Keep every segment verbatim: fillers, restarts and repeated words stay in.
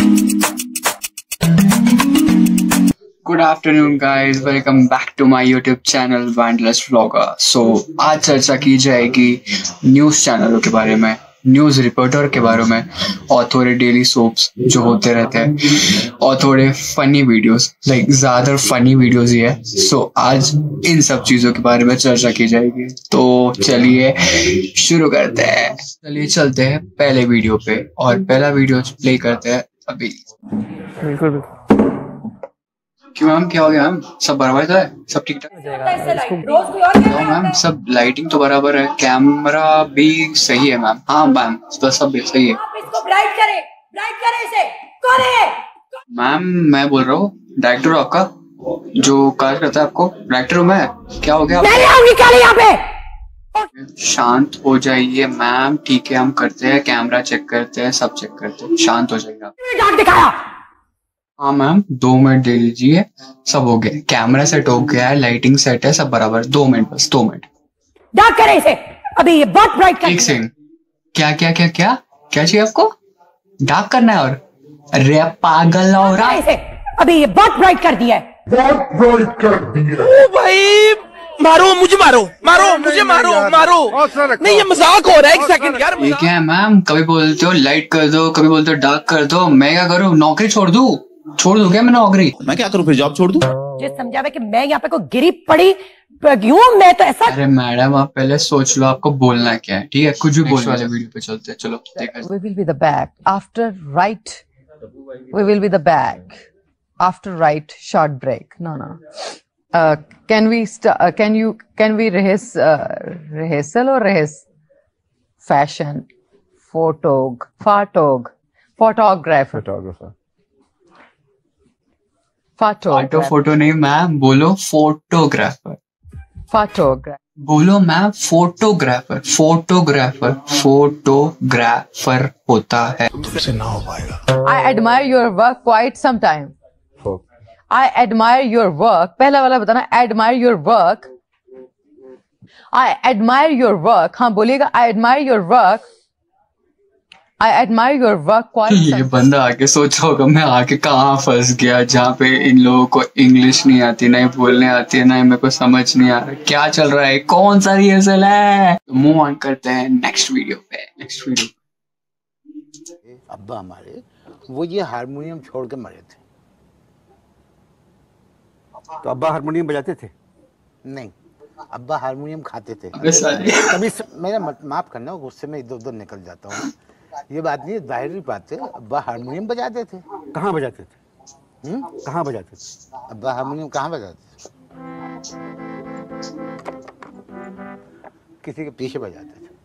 Good afternoon guys, welcome back to my YouTube channel Wanderlust Vlogger. So आज चर्चा की जाएगी न्यूज़ चैनलों के बारे में, न्यूज़ रिपोर्टर के बारे में, और थोड़े डेली सोप्स जो होते रहते हैं, और थोड़े फनी वीडियोस, लाइक ज़्यादा फनी वीडियोस ही है। सो so, आज इन सब चीज़ों के बारे में चर्चा की जाएगी। तो चलिए शुरू करते हैं। चलिए चलते हैं पहले वीडियो पे, और पहला वीडियो प्ले करते हैं अभी। बिल्कुल बिल्कुल। क्यों मैम, क्या हो गया मैम? सब बराबर तो है, सब ठीक ठाक? तो मैम सब लाइटिंग तो बराबर है, कैमरा भी सही है मैम। हाँ मैम, तो सब सही है। इसको ब्राइट करे, ब्राइट करे इसे, करे। मैम मैं बोल रहा हूँ, डायरेक्टर हो आपका जो कार्य करता है, आपको डायरेक्टर हूँ मैं। क्या हो गया? नहीं आऊंगी कल यहाँ पे। शांत हो जाइए मैम, ठीक है हम करते हैं, कैमरा चेक करते हैं, सब चेक करते हैं, शांत हो जाइएगा। डांट दिखाया। हाँ मैम, दो मिनट दे दीजिए, सब हो गया, कैमरा सेट हो गया है, लाइटिंग सेट है, सब बराबर। दो मिनट बस, दो मिनट। डार्क करे इसे, अभी ये बहुत ब्राइट कर। एक सेकंड, क्या क्या क्या क्या क्या चाहिए आपको? डार्क करना है? और अरे पागल हो रहा है, अभी ये बहुत ब्राइट कर दिया है, बहुत ब्राइट कर दिया। ओ भाई मारो मुझे, मारो मारो मुझे, मारो मारो। नहीं ये मजाक हो रहा है, एक सेकंड यार। ये क्या है मैम, कभी बोलते हो लाइट कर दो, कभी बोलते हो डार्क कर दो, मैं क्या करूँ? नौकरी छोड़ दूं? छोड़ दूं क्या मैं नौकरी? मैं क्या करूं फिर, जॉब छोड़ दूं? जो समझावे कि मैं यहाँ पे कोई गिरी पड़ी क्यों, मैं तो ऐसा। अरे मैडम आप पहले सोच लो आपको बोलना क्या है, ठीक है? कुछ भी बोलने वाले वीडियो पे चलते हैं, चलो देखा। We will be the back after right. We will be the back after right short break. No, no. Uh, can we st- uh, can you can we rehearse uh, rehearsal or rehearse fashion photog photog photographer photographer photo photo नहीं ma'am, बोलो photographer. photographer बोलो ma'am, photographer photographer photographer होता है। तुमसे ना हो पाएगा। I admire your work quite some time. I admire your work. पहला वाला बताना, admire your work. I admire your work. हाँ बोलिएगा, I admire your work. I admire your work quite some ये बंदा आके सोच रहा होगा मैं आके कहाँ फंस गया, जहाँ पे इन लोगों को इंग्लिश नहीं आती, नहीं बोलने आती है, नहीं मेरे को समझ नहीं आ रहा क्या चल रहा है, कौन सा रिहर्सल है। मूव ऑन करते हैं नेक्स्ट वीडियो पे। Next video. अब्बा हमारे वो ये हारमोनियम छोड़ के मरे थे। तो अब्बा हारमोनियम बजाते थे? नहीं, अब्बा हारमोनियम खाते थे। कभी मेरा माफ करना, गुस्से में इधर उधर निकल जाता हूँ। ये बात नहीं, जाहिर बात है, अब्बा हारमोनियम बजाते थे। कहाँ बजाते थे? हुँ? कहाँ बजाते थे? अब्बा हारमोनियम कहाँ बजाते थे? किसी के पीछे बजाते थे।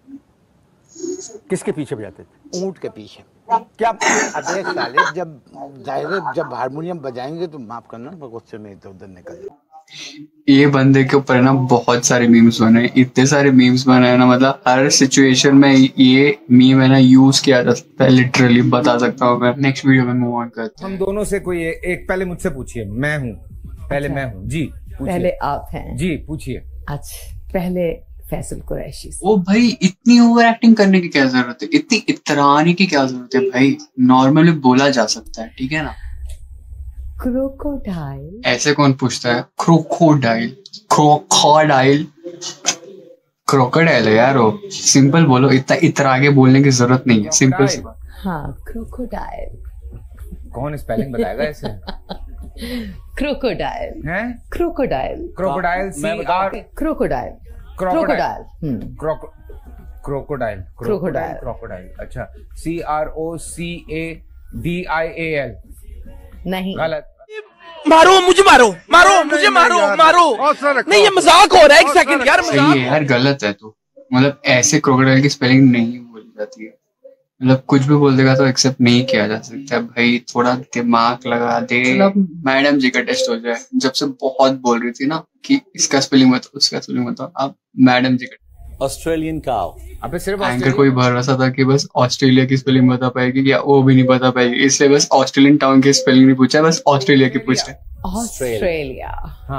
किसके पीछे बजाते थे? ऊंट के पीछे। क्या? अबे साले, जब जाहिर जब हारमोनियम बजाएंगे तो माफ करना, गुस्से में इधर उधर निकल जाए। ये बंदे के ऊपर ना बहुत सारे मीम्स बने, इतने सारे मीम्स बने हैं ना, मतलब हर सिचुएशन में ये मीम है ना यूज किया जा सकता है, लिटरली बता सकता हूँ मैं। नेक्स्ट वीडियो में मूव ऑन करते हैं। हम दोनों से कोई एक, पहले मुझसे पूछिए, मैं हूँ पहले। अच्छा। मैं हूँ जी, पहले आप हैं जी, पूछिए। अच्छा, पहले फैसल कुरैशी। ओ भाई, इतनी ओवर एक्टिंग करने की क्या जरूरत है, इतनी इतराने की क्या जरूरत है भाई, नॉर्मली बोला जा सकता है, ठीक है ना? क्रोकोडाइल। ऐसे कौन पूछता है? क्रोकोडाइल क्रोकोडाइल क्रोकोडाइल है यार, वो सिंपल बोलो, इतना इतरा के बोलने की जरूरत नहीं है, सिंपल सी बात। हाँ, क्रोकोडाइल। कौन स्पेलिंग बताएगा ऐसे? क्रोकोडाइल हैं? Crocodile crocodile C R crocodile crocodile crocodile crocodile crocodile crocodile. अच्छा, C R O C A D I A L. नहीं, गलत। मारो मुझे, मारो मारो मुझे, मारो मारो। नहीं ये मजाक हो रहा है, एक सेकंड यार। सही है यार, गलत है तो, मतलब ऐसे क्रोकोडाइल की स्पेलिंग नहीं बोली जाती है, मतलब कुछ भी बोल देगा तो एक्सेप्ट नहीं किया जा सकता भाई, थोड़ा दिमाग लगा दे। मतलब मैडम जी का टेस्ट हो जाए, जब से बहुत बोल रही थी ना कि इसका स्पेलिंग बताओ, उसका स्पेलिंग बताओ, अब मैडम जी का। Australian cow. अबे सिर्फ एंकर कोई भरोसा था कि बस ऑस्ट्रेलिया की स्पेलिंग बता पाएगी, या वो भी नहीं बता पाएगी, इसलिए बस ऑस्ट्रेलियन टाउन की स्पेलिंग नहीं पूछा, बस ऑस्ट्रेलिया की पूछ रहे। ऑस्ट्रेलिया। हाँ।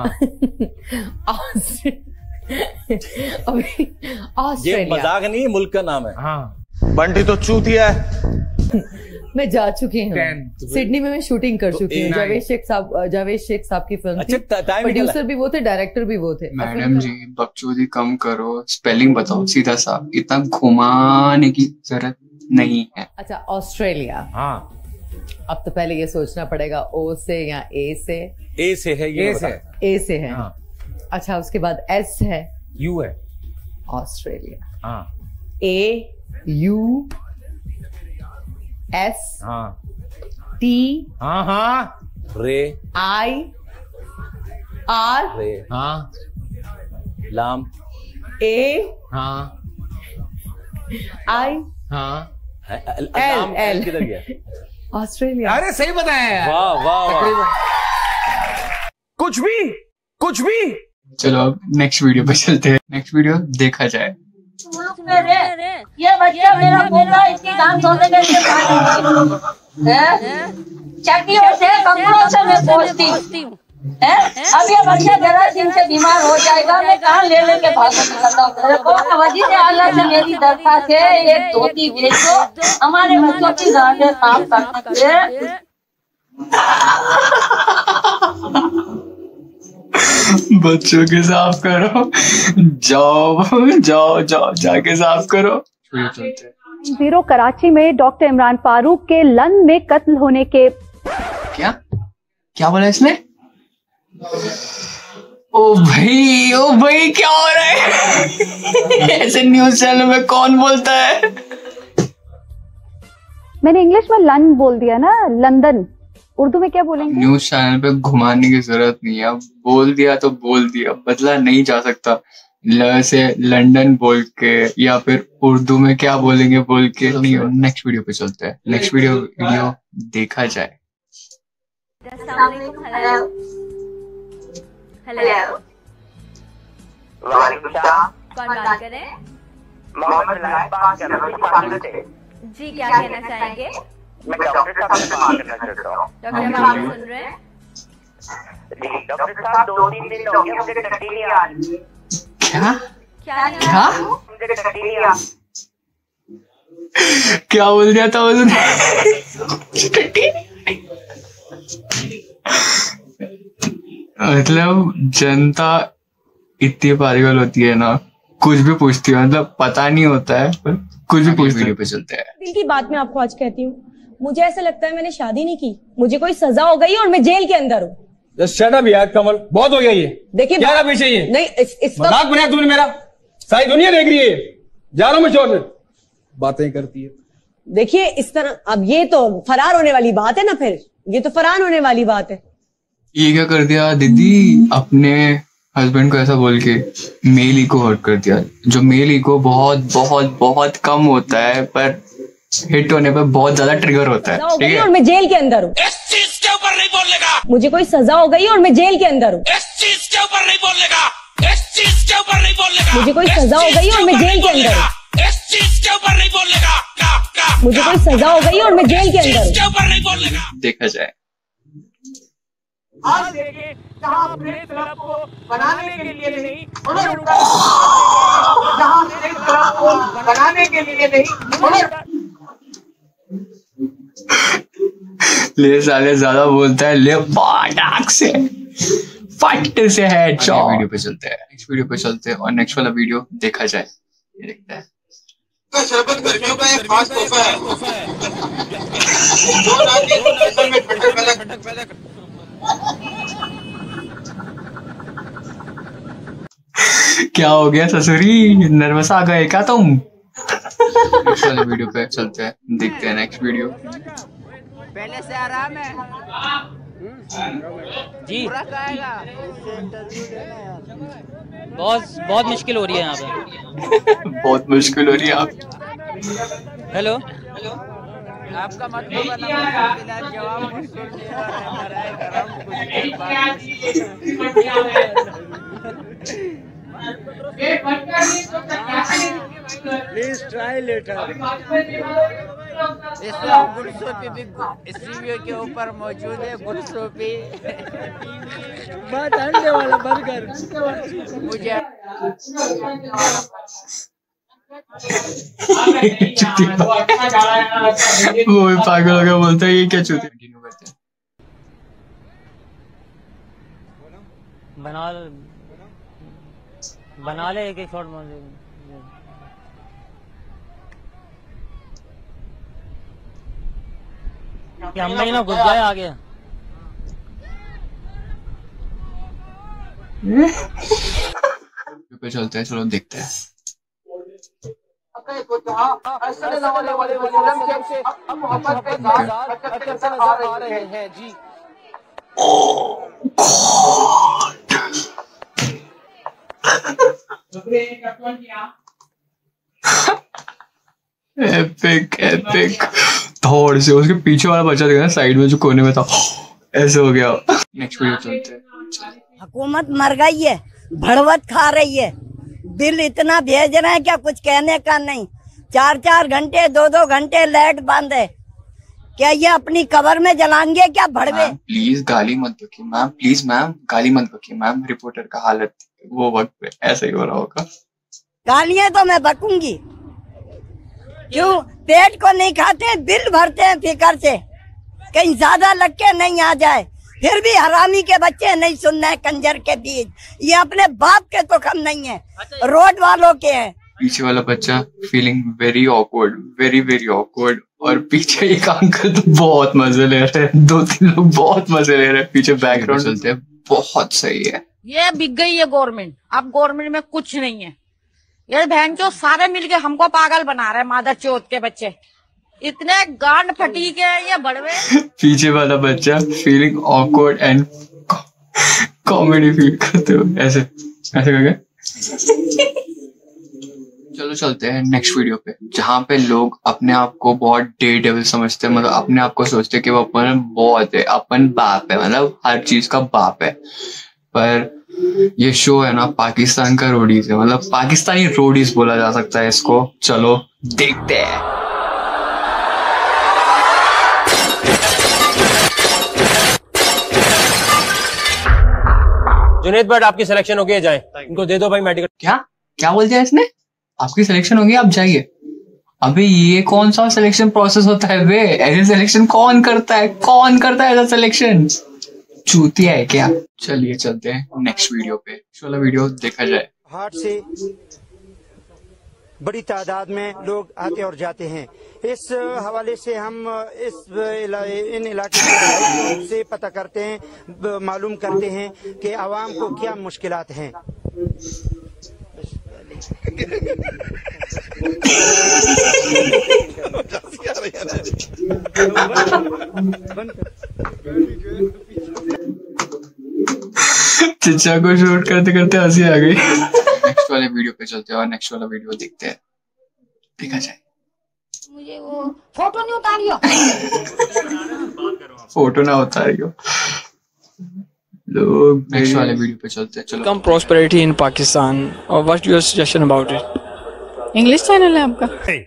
ये मजाक नहीं, मुल्क का नाम है। हाँ। बंटी तो चूतिया है। मैं जा चुकी हूँ Ten. सिडनी में। मैं शूटिंग कर चुकी हूँ। Nine. जावेद शेख साहब जावेद शेख साहब की फिल्म थी। अच्छा, time निकला। प्रोड्यूसर भी वो थे, डायरेक्टर भी वो थे। मैडम जी बकचोदी कम करो, स्पेलिंग बताओ सीधा सा, इतना घुमाने की जरूरत नहीं है। अच्छा, ऑस्ट्रेलिया। हाँ, अब तो पहले ये सोचना पड़ेगा ओ से या ए से। ए से है ये ए बता। से ए से है। हाँ, अच्छा, उसके बाद एस है। यू है। ऑस्ट्रेलिया। हाँ ए यू एस हाँ टी हाँ हाँ रे आई आर रे हाँ लाम ए हाँ आई हाँ। L L, L. किधर गया? ऑस्ट्रेलिया। अरे सही बताया यार। वाह वाह वाह। कुछ भी कुछ भी चलो अब नेक्स्ट वीडियो पे चलते हैं। नेक्स्ट वीडियो देखा जाए। ये बच्चा मेरा बोला इसकी गान सुनने के लिए चटनियों से कपड़ों से मैं पहुंचती हूँ। अब ये बच्चा जरा दिन से बीमार हो जाएगा, मैं कहाँ ले लेके भागूंगा। वजीर आला से मेरी दरखास्त है, एक धोती भेज दो, हमारे बच्चों की गांडें साफ करने के। बच्चों के साफ करो, जाओ जाओ जाओ जाके साफ करो। वीडियो चलते हैं। जीरो कराची में डॉक्टर इमरान फारूक के लंदन में कत्ल होने के। क्या क्या बोला इसने? ओ भाई ओ भाई क्या हो रहा है? ऐसे न्यूज चैनल में कौन बोलता है? मैंने इंग्लिश में लंदन बोल दिया ना, लंदन। उर्दू में क्या बोलेंगे? न्यूज चैनल पे घुमाने की जरूरत नहीं है, बोल दिया तो बोल दिया, बदला नहीं जा सकता। ल से लंदन बोल के या फिर उर्दू में क्या बोलेंगे बोल के नहीं। नेक्स्ट वीडियो पे चलते हैं। नेक्स्ट वीडियो वीडियो देखा जाए। हेलो, कौन बात कर रहे हैं? जी, क्या कहना चाहेंगे? मैं डॉक्टर साहब से बात करना चाहता हूँ। डॉक्टर साहब सुन रहे हैं? जी डॉक्टर साहब, दो तीन दिन हो गए मुझे टट्टी नहीं आ रही। क्या क्या क्या मुझे टट्टी नहीं आ क्या बोल दिया था उसने? मतलब जनता इतनी पागल होती है ना, कुछ भी पूछती है, मतलब पता नहीं होता है पर कुछ भी पूछती है। वीडियो पे चलते हैं। दिल की बात मैं आपको आज कहती हूँ, मुझे ऐसा लगता है मैंने शादी नहीं की, मुझे कोई सजा हो गई और मैं जेल के अंदर हूँ। शट अप यार कमल, बहुत हो गया ये। देखिए क्या पीछे ये नहीं, इस, इस मजाक बनाया तुमने मेरा, सारी दुनिया देख रही है। जा रहा हूँ मैं शोर में। बातें करती है। देखिए इस तरह, अब ये तो फरार होने वाली बात है ना, फिर ये तो फरार होने वाली बात है। ये क्या कर दिया दीदी, अपने हस्बैंड को ऐसा बोल के मेल ईगो हर्ट कर दिया। जो मेल ईगो बहुत बहुत बहुत कम होता है पर हिट होने पर बहुत ज्यादा ट्रिगर होता है। ठीक है, और मैं जेल के अंदर हूँ। इस चीज के ऊपर नहीं बोलने का। मुझे कोई सजा हो गई और मैं जेल के अंदर हूँ। इस चीज के ऊपर नहीं बोलने का। इस चीज के ऊपर नहीं बोलने का। मुझे कोई सजा हो गई और मैं जेल के अंदर हूँ। इस चीज के ऊपर नहीं बोलने का। का, का, मुझे कोई सजा हो गई और मैं जेल के अंदर हूँ। के ऊपर नहीं बोलने का। देखा जाए। आज देखिए जहाँ प्रेस क्लब को बनाने के लिए नहीं, जहाँ प्रेस क्लब को बनाने के लिए नहीं, ले साले ज्यादा बोलता है, ले पाटाक से फट से है। चलो वीडियो पे चलते हैं। नेक्स्ट वीडियो पे चलते हैं और नेक्स्ट वाला वीडियो देखा जाए। ये देखते हैं। शरबत गर्मियों का एक खास तोहफा है जो रात के में ठंडक पैदा। क्या हो गया ससुरी, नर्वस आ गए क्या तुम? नेक्स्ट वाले वीडियो पे चलते हैं, देखते हैं नेक्स्ट वीडियो। पहले से आराम है जी। बहुत बहुत मुश्किल हो रही है यहाँ पे। बहुत मुश्किल हो रही है। आप हेलो, आपका मतलब जवाब प्लीज ट्राई लेटर। इसमें गुलसोपी भी इस वीडियो के ऊपर मौजूद है। गुलसोपी बहुत अंडे वाला बर्गर मुझे वो भी पागल हो गया, बोलता है ये क्या चूतिया। कंटिन्यू करते हैं। बना बना ले एक एक शॉट मार। कि हम नहीं ना घुस जाए आगे। पे चलते हैं, चलो देखते हैं। एपिक एपिक थोड़ से उसके पीछे वाला बच्चा देखा ना, साइड में जो कोने में था, ऐसे हो गया। नेक्स्ट वीडियो चलते हैं। हुकूमत मर गई है, भड़वत खा रही है, बिल इतना भेज रहे हैं क्या कुछ कहने का नहीं। चार चार घंटे दो दो घंटे लाइट बंद है, क्या ये अपनी कबर में जलाएंगे क्या भड़वे? प्लीज गाली मत बकिए मैम, प्लीज मैम गाली मत बकिए मैम। रिपोर्टर का हालत वो वक्त पे ऐसा ही हो रहा होगा। गालियां तो मैं बकूंगी, क्यों? पेट को नहीं खाते, बिल भरते हैं फिकर से, कहीं ज्यादा लग के नहीं आ जाए। फिर भी हरामी के बच्चे नहीं सुनना है, कंजर के बीज। ये अपने बाप के तो कम नहीं है, रोड वालों के हैं। पीछे वाला बच्चा feeling very awkward, very very awkward. और पीछे एक अंकल तो बहुत मजे ले रहे हैं, दो तीन लोग बहुत मजे ले रहे हैं पीछे बैकग्राउंड चलते हैं। बहुत सही है। ये बिक गई है गवर्नमेंट, अब गवर्नमेंट में कुछ नहीं है। ये बहन चो सारे मिलके हमको पागल बना रहे हैं, मादर चौथ के बच्चे इतने गांड फटी के ये बड़वे। पीछे वाला बच्चा feeling awkward and comedy feel करते हो ऐसे ऐसे करके। चलो चलते हैं नेक्स्ट वीडियो पे, जहाँ पे लोग अपने आप को बहुत डे डेविल समझते हैं, मतलब अपने आप को सोचते हैं कि वो अपन बहुत है, अपन बाप है, मतलब हर चीज का बाप है। पर ये शो है ना पाकिस्तान का रोडीज है, मतलब पाकिस्तानी रोडीज बोला जा सकता है इसको। चलो देखते हैं। जुनेद बट आपकी सिलेक्शन हो गई है, जाएं इनको दे दो भाई मेडिकल। क्या क्या बोल दिया इसने? आपकी सिलेक्शन हो गई, आप जाइए। अबे ये कौन सा सिलेक्शन प्रोसेस होता है बे? ऐसे सिलेक्शन कौन करता है? कौन करता है ऐसा सिलेक्शन? चूतिया है क्या? चलिए चलते हैं नेक्स्ट वीडियो पे, वाला वीडियो देखा जाए। हार्ट से बड़ी तादाद में लोग आते और जाते हैं। इस हवाले से हम इस इला, इन इलाके से पता करते हैं, मालूम करते हैं कि आवाम को क्या मुश्किलात हैं। चिच्चा को शूट करते करते हंसी आ गई। नेक्स्ट वाले वीडियो पे चलते हैं और नेक्स्ट वाला वीडियो देखते हैं, देखा जाए। मुझे वो फोटो नहीं उतारियो। फोटो ना उतारियो। लोग नेक्स्ट वाले वीडियो पे चलते हैं, चलो। कम प्रॉस्पेरिटी इन पाकिस्तान और what your suggestion about it? English channel है आपका?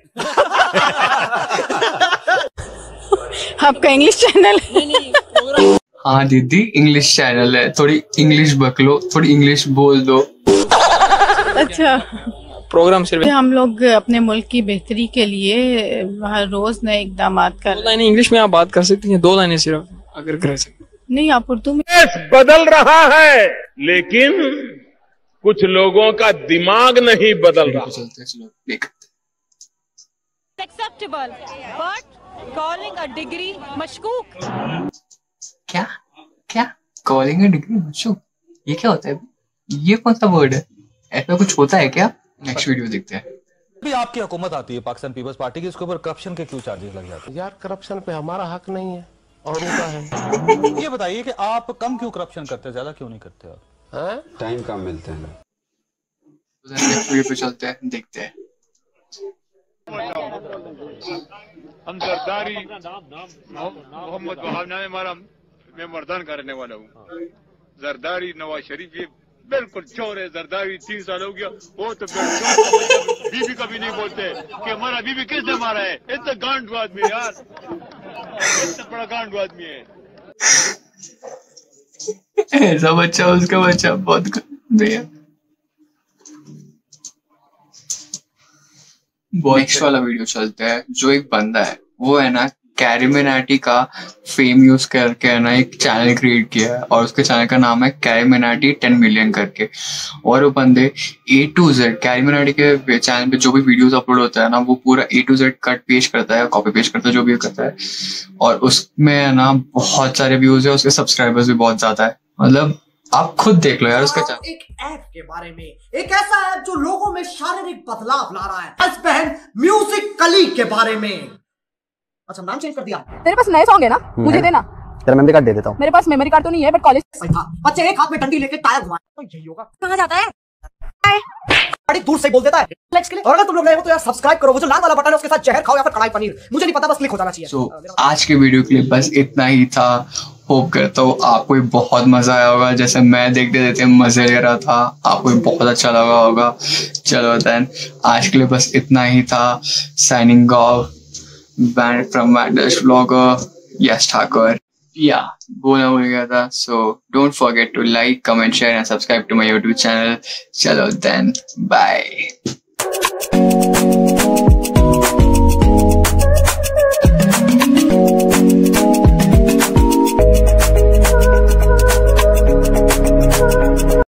आपका इंग्लिश चैनल है? हाँ दीदी इंग्लिश चैनल है, थोड़ी इंग्लिश बक लो, थोड़ी इंग्लिश बोल दो। अच्छा प्रोग्राम सिर्फ हम लोग अपने मुल्क की बेहतरी के लिए हर रोज नए इकदाम कर। दो लाइनें इंग्लिश में आप बात कर सकती हैं, दो लाइनें सिर्फ अगर कर सकते। नहीं आप उर्दू में। बदल रहा है लेकिन कुछ लोगों का दिमाग नहीं बदल रहा। चलते चलो देख। Acceptable, but calling a degree मशकूक। क्या क्या कॉलिंग ए डिग्री मशकूक? ये क्या होता है? ये कौन सा वर्ड है? ऐसा कुछ होता है क्या? नेक्स्ट वीडियो देखते हैं। भी आपकी हुकूमत आती है पाकिस्तान पीपल्स पार्टी की, इसके ऊपर करप्शन के क्यों चार्जेस लग जाते हैं? यार करप्शन पे हमारा हक नहीं है और उनका है। ये बताइए कि आप कम क्यों करप्शन करते हैं, ज्यादा क्यों नहीं करते आप? टाइम कम मिलते हैं। नेक्स्ट वीडियो पे चलते हैं, देखते हैं। हम जरदारी मोहम्मद वहाब नाम हमारा, मैं मर्दान का रहने वाला हूँ। जरदारी नवाज शरीफ ये बिल्कुल चोर है। जरदारी तीन साल हो गया, वो तो बीबी का भी नहीं बोलते कि हमारा बीबी किसने मारा है। इतना गांडू आदमी यार, इतना बड़ा गांडू आदमी है। ऐसा बच्चा उसका बच्चा बहुत भैया। नेक्स्ट वाला वीडियो चलते हैं। जो एक बंदा है वो है ना कैरीमिनाटी का फेम यूज करके है ना एक चैनल क्रिएट किया है और उसके चैनल का नाम है कैरीमिनाटी टेन मिलियन करके। और वो बंदे ए टू जेड कैरीमिनाटी के चैनल पे जो भी वीडियोस अपलोड होता है ना वो पूरा A to Z cut paste करता है, कॉपी पेस्ट करता है, जो भी करता है। और उसमें है ना बहुत सारे व्यूज है, उसके सब्सक्राइबर्स भी बहुत ज्यादा है। मतलब आप खुद देख लो यार उसका चैनल। एक ऐप के बारे में, एक ऐसा ऐप जो लोगों में शारीरिक बदलाव ला रहा है। बहन म्यूजिक कली के बारे में। अच्छा नाम चेंज कर दिया। तेरे पास नए सॉन्ग है ना, मुझे देना। तेरा मेमोरी कार्ड दे देता हूँ। मेरे पास मेमोरी कार्ड तो नहीं है बट कॉलेज बच्चे एक हाथ में डंडी लेके टायर घुमाए तो यही होगा। कहाँ जाता है? बड़ी दूर से बोल देता है के लिए। और अगर तुम लोग नए हो तो यार सब्सक्राइब करो, वो जो लाल वाला बटन है उसके साथ जहर खाओ या फिर कढ़ाई पनीर, मुझे नहीं पता, बस क्लिक हो जाना चाहिए। so, आज के वीडियो के लिए बस इतना ही था। होप करता हूँ आपको भी बहुत मजा आया होगा, जैसे मैं देखते देखते मजे ले रहा था, आपको भी बहुत अच्छा लगा होगा। चलो देन आज के लिए बस इतना ही था। Signing off from Wanderlust Vlogger Yash Thakur. या बोलना भूल गया था। So don't forget to like, comment, share and subscribe to my YouTube channel. चलो देन बाय।